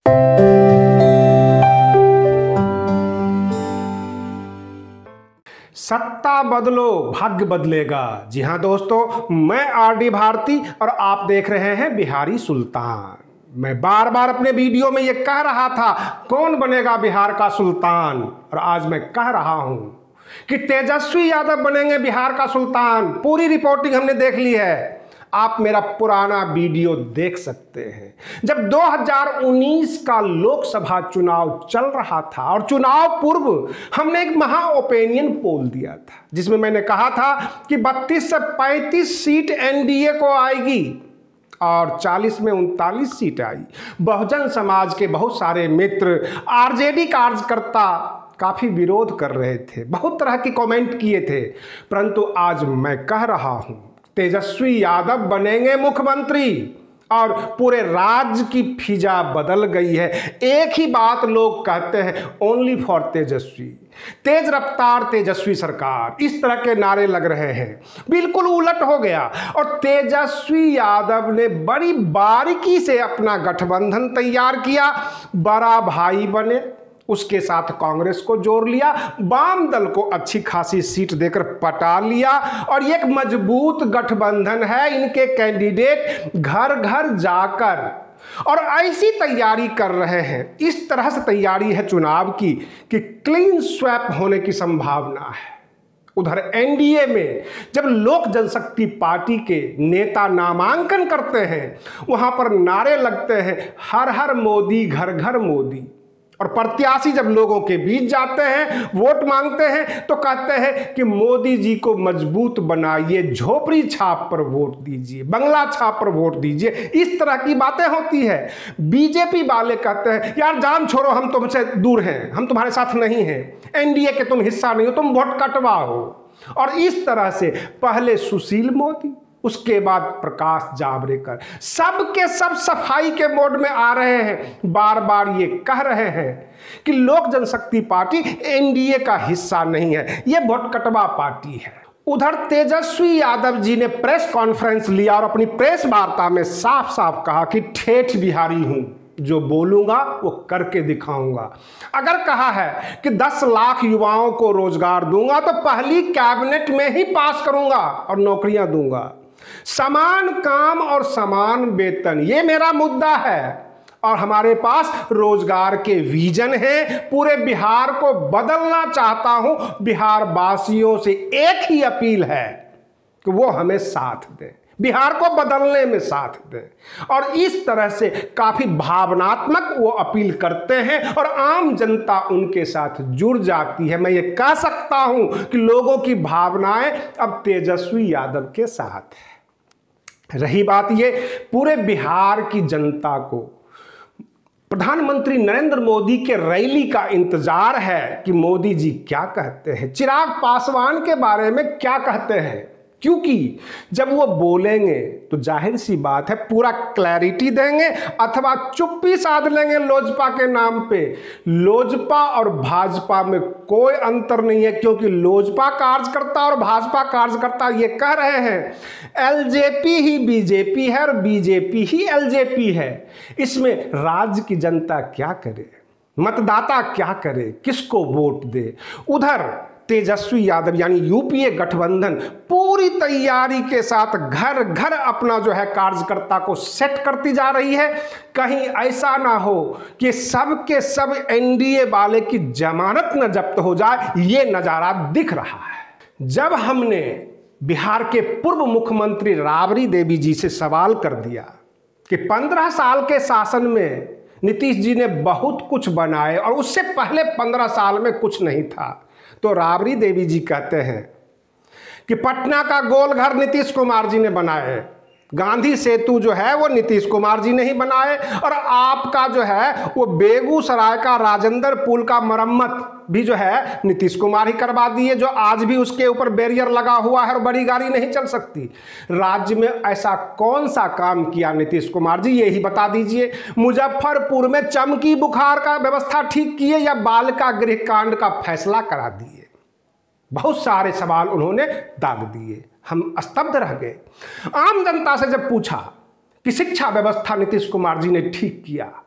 सत्ता बदलो भाग्य बदलेगा। जी हाँ दोस्तों, मैं आरडी भारती और आप देख रहे हैं बिहारी सुल्तान। मैं बार बार अपने वीडियो में ये कह रहा था कौन बनेगा बिहार का सुल्तान, और आज मैं कह रहा हूं कि तेजस्वी यादव बनेंगे बिहार का सुल्तान। पूरी रिपोर्टिंग हमने देख ली है, आप मेरा पुराना वीडियो देख सकते हैं। जब 2019 का लोकसभा चुनाव चल रहा था और चुनाव पूर्व हमने एक महा ओपिनियन पोल दिया था, जिसमें मैंने कहा था कि 32 से 35 सीट एनडीए को आएगी और 40 में 39 सीट आई। बहुजन समाज के बहुत सारे मित्र, आरजेडी कार्यकर्ता काफी विरोध कर रहे थे, बहुत तरह के कमेंट किए थे, परंतु आज मैं कह रहा हूं तेजस्वी यादव बनेंगे मुख्यमंत्री और पूरे राज्य की फिजा बदल गई है। एक ही बात लोग कहते हैं, ओनली फॉर तेजस्वी, तेज रफ्तार तेजस्वी सरकार, इस तरह के नारे लग रहे हैं। बिल्कुल उलट हो गया और तेजस्वी यादव ने बड़ी बारीकी से अपना गठबंधन तैयार किया, बड़ा भाई बने, उसके साथ कांग्रेस को जोड़ लिया, वाम दल को अच्छी खासी सीट देकर पटा लिया और एक मजबूत गठबंधन है। इनके कैंडिडेट घर घर जाकर और ऐसी तैयारी कर रहे हैं, इस तरह से तैयारी है चुनाव की कि क्लीन स्वैप होने की संभावना है। उधर एनडीए में जब लोक जनशक्ति पार्टी के नेता नामांकन करते हैं, वहां पर नारे लगते हैं हर हर मोदी, घर घर मोदी, और प्रत्याशी जब लोगों के बीच जाते हैं, वोट मांगते हैं, तो कहते हैं कि मोदी जी को मजबूत बनाइए, झोपड़ी छाप पर वोट दीजिए, बंगला छाप पर वोट दीजिए, इस तरह की बातें होती है। बीजेपी वाले कहते हैं यार जान छोड़ो, हम तुमसे दूर हैं, हम तुम्हारे साथ नहीं हैं, एनडीए के तुम हिस्सा नहीं हो, तुम वोट कटवाओ। और इस तरह से पहले सुशील मोदी, उसके बाद प्रकाश जावड़ेकर, सब के सब सफाई के मोड में आ रहे हैं, बार बार ये कह रहे हैं कि लोक जनशक्ति पार्टी एनडीए का हिस्सा नहीं है, ये वोट कटवा पार्टी है। उधर तेजस्वी यादव जी ने प्रेस कॉन्फ्रेंस लिया और अपनी प्रेस वार्ता में साफ साफ कहा कि ठेठ बिहारी हूं, जो बोलूंगा वो करके दिखाऊंगा। अगर कहा है कि 10 लाख युवाओं को रोजगार दूंगा तो पहली कैबिनेट में ही पास करूंगा और नौकरियां दूंगा। समान काम और समान वेतन, ये मेरा मुद्दा है और हमारे पास रोजगार के विजन है। पूरे बिहार को बदलना चाहता हूं। बिहार वासियों से एक ही अपील है कि वो हमें साथ दें, बिहार को बदलने में साथ दें। और इस तरह से काफी भावनात्मक वो अपील करते हैं और आम जनता उनके साथ जुड़ जाती है। मैं ये कह सकता हूं कि लोगों की भावनाएं अब तेजस्वी यादव के साथ है। रही बात ये, पूरे बिहार की जनता को प्रधानमंत्री नरेंद्र मोदी के रैली का इंतजार है कि मोदी जी क्या कहते हैं, चिराग पासवान के बारे में क्या कहते हैं, क्योंकि जब वो बोलेंगे तो जाहिर सी बात है पूरा क्लैरिटी देंगे अथवा चुप्पी साध लेंगे लोजपा के नाम पे। लोजपा और भाजपा में कोई अंतर नहीं है, क्योंकि लोजपा कार्यकर्ता और भाजपा कार्यकर्ता ये कह रहे हैं एलजेपी ही बीजेपी है और बीजेपी ही एलजेपी है। इसमें राज्य की जनता क्या करे, मतदाता क्या करे, किसको वोट दे। उधर तेजस्वी यादव यानी यूपीए गठबंधन पूरी तैयारी के साथ घर घर अपना जो है कार्यकर्ता को सेट करती जा रही है। कहीं ऐसा ना हो कि सब के सब एनडीए वाले की जमानत न जब्त हो जाए, ये नजारा दिख रहा है। जब हमने बिहार के पूर्व मुख्यमंत्री राबड़ी देवी जी से सवाल कर दिया कि 15 साल के शासन में नीतीश जी ने बहुत कुछ बनाए और उससे पहले 15 साल में कुछ नहीं था, तो राबड़ी देवी जी कहते हैं कि पटना का गोलघर नीतीश कुमार जी ने बनाए, गांधी सेतु जो है वो नीतीश कुमार जी ने ही बनाए, और आपका जो है वो बेगूसराय का राजेंद्र पुल का मरम्मत भी जो है नीतीश कुमार ही करवा दिए, जो आज भी उसके ऊपर बैरियर लगा हुआ है और बड़ी गाड़ी नहीं चल सकती। राज्य में ऐसा कौन सा काम किया नीतीश कुमार जी, ये ही बता दीजिए। मुजफ्फरपुर में चमकी बुखार का व्यवस्था ठीक किए या बालिका गृह कांड का फैसला करा दिए। बहुत सारे सवाल उन्होंने दाग दिए, हम स्तब्ध रह गए। आम जनता से जब पूछा कि शिक्षा व्यवस्था नीतीश कुमार जी ने ठीक किया,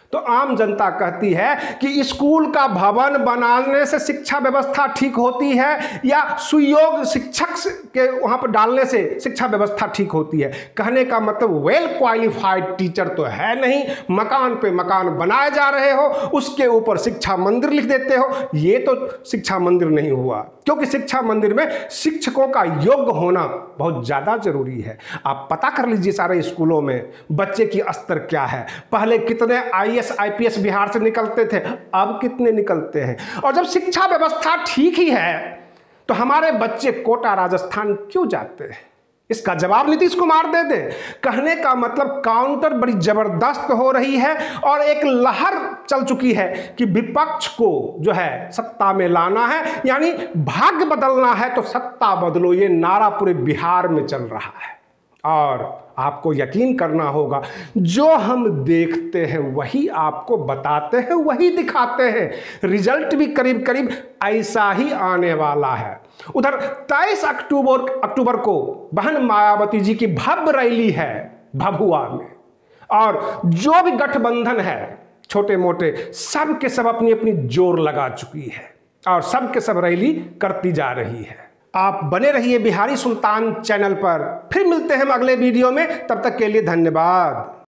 तो आम जनता कहती है कि स्कूल का भवन बनाने से शिक्षा व्यवस्था ठीक होती है या सुयोग्य शिक्षक के वहां पर डालने से शिक्षा व्यवस्था ठीक होती है। कहने का मतलब वेल क्वालिफाइड टीचर तो है नहीं, मकान पे मकान बनाए जा रहे हो, उसके ऊपर शिक्षा मंदिर लिख देते हो, ये तो शिक्षा मंदिर नहीं हुआ। क्योंकि शिक्षा मंदिर में शिक्षकों का योग्य होना बहुत ज़्यादा जरूरी है। आप पता कर लीजिए सारे स्कूलों में बच्चे की स्तर क्या है। पहले कितने IAS IPS बिहार से निकलते थे, अब कितने निकलते हैं। और जब शिक्षा व्यवस्था ठीक ही है तो हमारे बच्चे कोटा राजस्थान क्यों जाते हैं? इसका जवाब नीतीश कुमार दे दे। कहने का मतलब काउंटर बड़ी जबरदस्त हो रही है और एक लहर चल चुकी है कि विपक्ष को जो है सत्ता में लाना है, यानी भाग्य बदलना है तो सत्ता बदलो, ये नारा पूरे बिहार में चल रहा है। और आपको यकीन करना होगा, जो हम देखते हैं वही आपको बताते हैं, वही दिखाते हैं। रिजल्ट भी करीब करीब ऐसा ही आने वाला है। उधर 23 अक्टूबर को बहन मायावती जी की भव्य रैली है भभुआ में, और जो भी गठबंधन है छोटे मोटे सब के सब अपनी अपनी जोर लगा चुकी है और सब के सब रैली करती जा रही है। आप बने रहिए बिहारी सुल्तान चैनल पर। फिर मिलते हैं हम अगले वीडियो में, तब तक के लिए धन्यवाद।